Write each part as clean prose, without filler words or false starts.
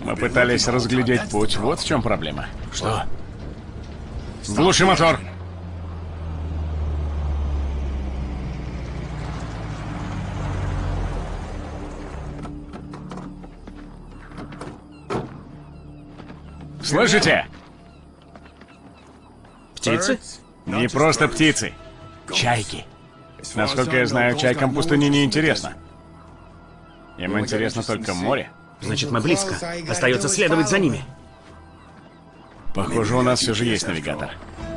Мы пытались разглядеть путь, вот в чем проблема. Что? Глуши мотор! Слышите? Птицы? Не просто птицы. Чайки. Насколько я знаю, чайкам пустыни не интересно. Им интересно только море. Значит, мы близко. Остается следовать за ними. Похоже, у нас все же есть навигатор.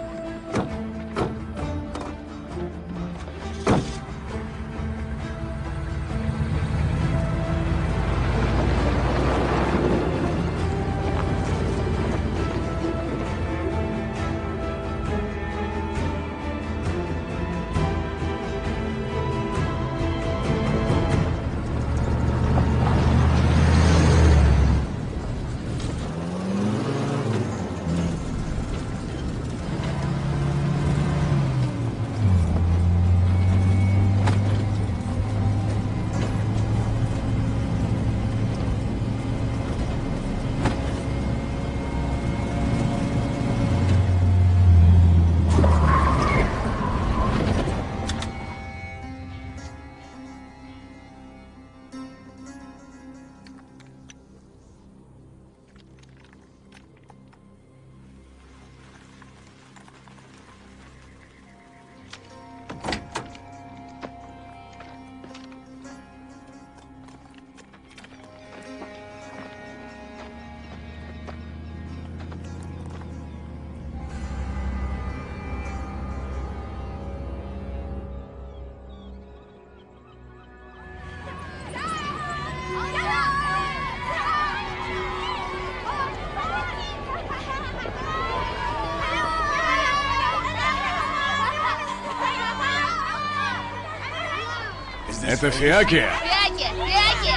Это Фиаки? Фиаки! Фиаки!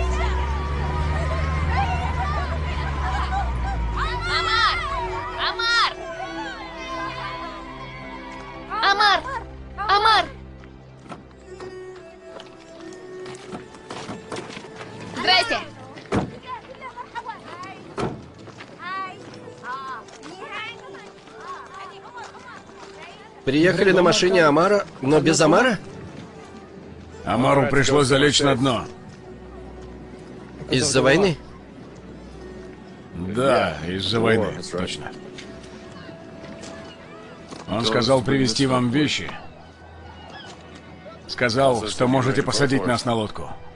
Амар! Амар! Амар! Амар! Здрасте! Приехали на машине Амара, но без Амара? Амару пришлось залечь на дно. Из-за войны? Да, из-за войны, точно. Он сказал привезти вам вещи. Сказал, что можете посадить нас на лодку.